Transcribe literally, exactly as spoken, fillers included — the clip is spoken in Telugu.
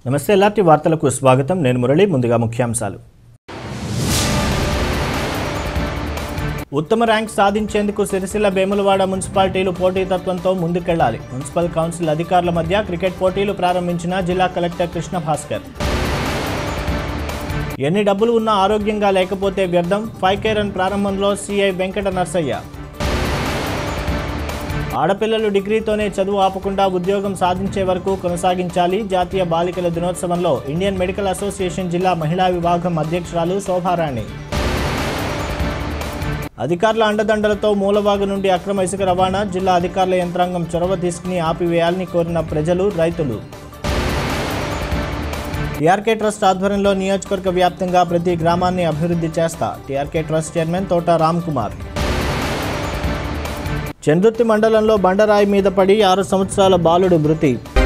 నమస్తే ఎల్ఆర్టీ వార్తలకు స్వాగతం. నేను మురళి. ముందుగా ముఖ్యాంశాలు. ఉత్తమ ర్యాంక్ సాధించేందుకు సిరిసిల్ల వేములవాడ మున్సిపాలిటీలు పోటీతత్వంతో ముందుకెళ్లాలి. మున్సిపల్ కౌన్సిల్ అధికారుల మధ్య క్రికెట్ పోటీలు ప్రారంభించిన జిల్లా కలెక్టర్ కృష్ణ భాస్కర్. ఎన్ని డబ్బులు ఉన్నా ఆరోగ్యంగా లేకపోతే వ్యర్థం. ఫైవ్ కే రన్ ప్రారంభంలో సిఐ వెంకట నర్సయ్య. ఆడపిల్లలు డిగ్రీతోనే చదువు ఆపకుండా ఉద్యోగం సాధించే వరకు కొనసాగించాలి. జాతీయ బాలికల దినోత్సవంలో ఇండియన్ మెడికల్ అసోసియేషన్ జిల్లా మహిళా విభాగం అధ్యక్షురాలు శోభారాణి. అధికారుల అండదండలతో మూలవాగు నుండి అక్రమ ఇసుక రవాణా. జిల్లా అధికారుల యంత్రాంగం చొరవ తీసుకుని ఆపివేయాలని కోరిన ప్రజలు, రైతులు. టీఆర్కే ట్రస్ట్ ఆధ్వర్యంలో నియోజకవర్గ వ్యాప్తంగా ప్రతి గ్రామాన్ని అభివృద్ధి చేస్తా. టీఆర్కే ట్రస్ట్ చైర్మన్ తోట రామ్ కుమార్. చందుర్తి మండలంలో బండరాయి మీద పడి ఆరు సంవత్సరాల బాలుడు మృతి.